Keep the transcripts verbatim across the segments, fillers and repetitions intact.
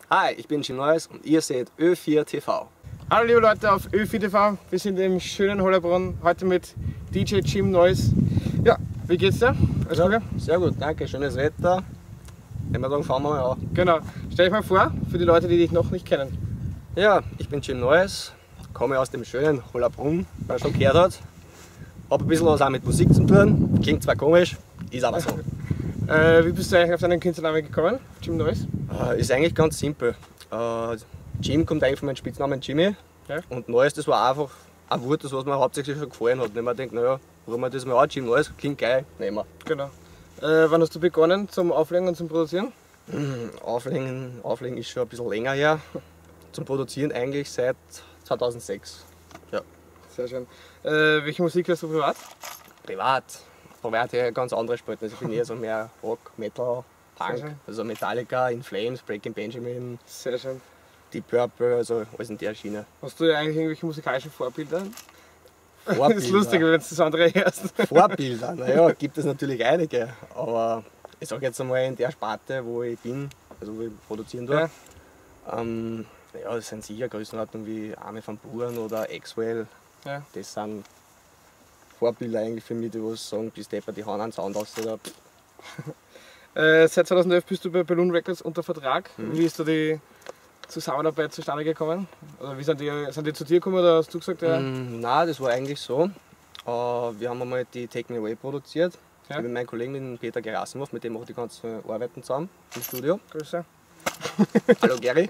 Hi, ich bin Jim Neues und ihr seht Ö vier T V. Hallo liebe Leute auf Ö vier T V, wir sind im schönen Hollabrunn, heute mit D J Jim Neues. Ja, wie geht's dir? Alles Ja, gut? sehr gut, danke, schönes Wetter. Wenn wir sagen, fahren wir mal an. Genau, stell dich mal vor, für die Leute, die dich noch nicht kennen. Ja, ich bin Jim Neues, komme aus dem schönen Hollabrunn, wie man schon gehört hat. Hab ein bisschen was auch mit Musik zu tun, klingt zwar komisch, ist aber so. Äh, wie bist du eigentlich auf deinen Künstlernamen gekommen, Jim Neues? Äh, ist eigentlich ganz simpel. Äh, Jim kommt eigentlich von meinem Spitznamen Jimmy. Ja. Und Neues, das war einfach ein Wort, das was mir hauptsächlich schon gefallen hat. Und ich denke, naja, warum wir das mal an, Jim Neues, klingt geil, nehmen wir. Genau. Äh, wann hast du begonnen zum Auflegen und zum Produzieren? Auflegen, Auflegen ist schon ein bisschen länger her. Zum Produzieren eigentlich seit zweitausendsechs. Ja. Sehr schön. Äh, welche Musik hörst du privat? Privat. Privat her ganz andere Spalten. Also ich bin eher so mehr Rock, Metal, Punk. Sehr schön. Also Metallica, In Flames, Breaking Benjamin, Sehr schön. Deep Purple, also alles in der Schiene. Hast du eigentlich irgendwelche musikalischen Vorbilder? Vorbilder. Das ist lustig, wenn du das andere hörst. Vorbilder, naja, gibt es natürlich einige. Aber ich sage jetzt einmal in der Sparte, wo ich bin, also wo ich produzieren tue, Ja. ähm, ja, das sind sicher Größenordnungen wie Armin van Buuren oder Axwell. Ja. Das sind Vorbilder eigentlich für mich, die was sagen, bis Depper, die hauen einen Sound aus. Oder Äh, seit zweitausendelf bist du bei Balloon Records unter Vertrag. Mhm. Wie ist da die Zusammenarbeit zustande gekommen? Also wie sind die, sind die zu dir gekommen oder hast du gesagt, ja? Mm, nein, das war eigentlich so. Äh, wir haben einmal die Take Me Away produziert. Ja. Mit meinem Kollegen, mit dem Peter Gerasimov, mit dem mache ich die ganzen Arbeiten zusammen im Studio. Grüße. Hallo Gary.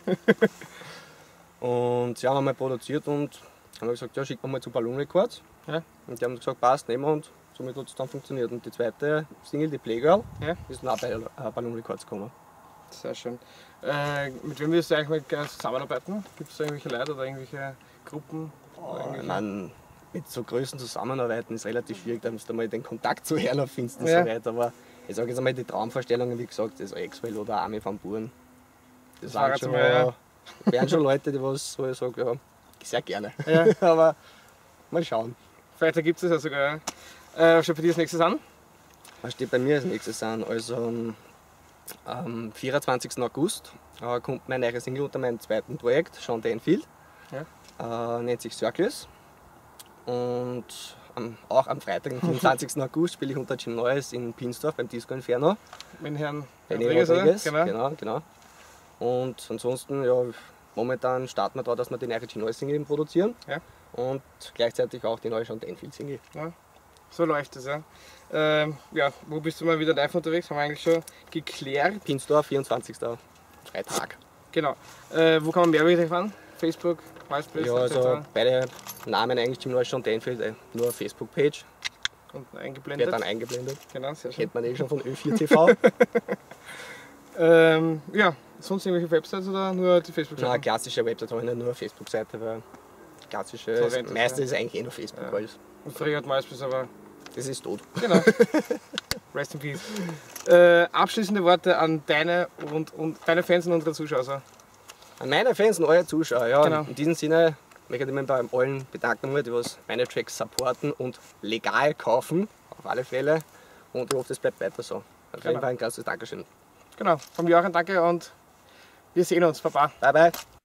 Und ja, haben wir mal produziert und haben wir gesagt, ja, schicken wir mal zu Balloon Records. Ja. Und die haben gesagt, passt, nehmen wir, und somit hat es dann funktioniert. Und die zweite Single, die Playgirl, Ja. ist dann auch bei äh, Balloon Records gekommen. Sehr schön. Äh, mit wem willst du eigentlich mal gerne zusammenarbeiten? Gibt es da irgendwelche Leute oder irgendwelche Gruppen? Oder Oh, ich irgendwelche- mein, mit so Größen zusammenarbeiten ist relativ schwierig, da musst du mal den Kontakt zu Herrn findest und Ja. so weiter. Aber ich sage jetzt einmal, die Traumvorstellungen, wie gesagt, das Axwell oder Armin van Buuren, das, Das war waren jetzt schon, mal, ja. wären schon Leute, die was, wo ich sage, ja, sehr gerne. Ja. Aber mal schauen. Vielleicht ergibt es ja sogar. Ja. Äh, was steht bei dir als nächstes an? Was steht bei mir als nächstes an? Also am vierundzwanzigsten August äh, kommt meine neue Single unter meinem zweiten Projekt, Sean Danfield. Ja. Äh, nennt sich Circus. Und am, auch am Freitag, am vierundzwanzigsten August, spiele ich unter Jim Neues in Pinsdorf beim Disco Inferno. Mit Herrn Benny Rodriguez, oder? Rodriguez, Genau. genau, genau. Und ansonsten, ja, momentan starten wir da, dass wir die neue Jim Neues Single eben produzieren. Ja. Und gleichzeitig auch die neue Sean Danfield Single. Ja. So läuft es, ja. Ähm, ja. Wo bist du mal wieder live unterwegs? Haben wir eigentlich schon geklärt. Pinsdorf, vierundzwanzigsten Freitag. Genau. Äh, wo kann man mehr über dich erfahren? Facebook, MySpace, Ja, also et cetera. beide Namen eigentlich Jim Neues Sean Danfield, äh, nur eine Facebook-Page, Und wird eingeblendet. dann eingeblendet. Genau, sehr schön. Kennt man eh schon von Ö vier T V. Ähm, ja, sonst irgendwelche Websites oder nur die Na, Facebook-Seite? eine klassische Website habe ich nicht, nur eine Facebook-Seite, weil klassische, So das rennt das, meiste ja. ist eigentlich eh nur Facebook, Ja. weil Und früher hat MySpace, aber das ist tot. genau. Rest in Peace. Äh, abschließende Worte an deine und, und deine Fans und unsere Zuschauer. So. An meine Fans und eure Zuschauer, ja, Genau. in diesem Sinne möchte ich mich bei allen bedanken, die was meine Tracks supporten und legal kaufen, auf alle Fälle. Und ich hoffe, das bleibt weiter so. Auf Genau. jeden Fall ein großes Dankeschön. Genau, von mir auch ein Danke und wir sehen uns. Baba. Bye bye.